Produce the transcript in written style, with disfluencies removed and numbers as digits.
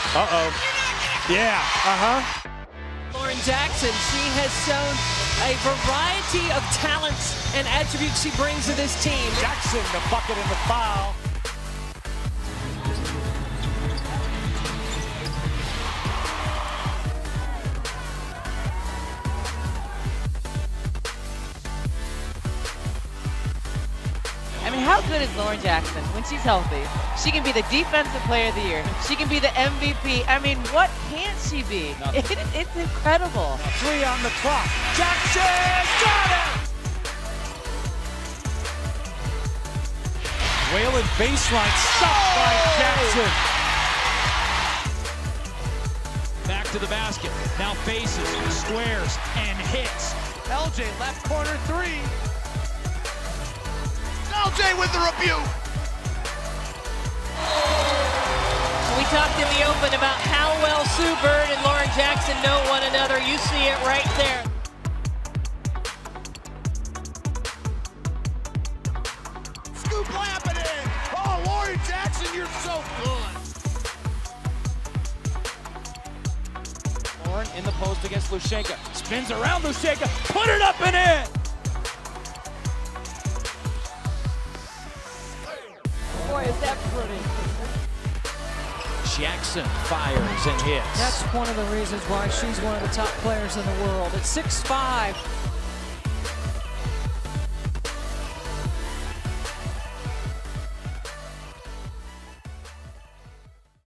Uh-oh. Yeah, Lauren Jackson, she has shown a variety of talents and attributes she brings to this team. Jackson, the bucket and the foul. I mean, how good is Lauren Jackson when she's healthy? She can be the defensive player of the year. She can be the MVP. I mean, what can't she be? It's incredible. 3 on the clock. Jackson got it! Whalen baseline stopped by Jackson. Back to the basket. Now faces, squares, and hits. LJ left corner 3. LJ with the rebuke. We talked in the open about how well Sue Bird and Lauren Jackson know one another. You see it right there. Scoop layup it in. Oh, Lauren Jackson, you're so good. Lauren in the post against Lushenka. Spins around Lushenka. Put it up and in. Boy, is that pretty. Jackson fires and hits. That's one of the reasons why she's one of the top players in the world. At 6'5",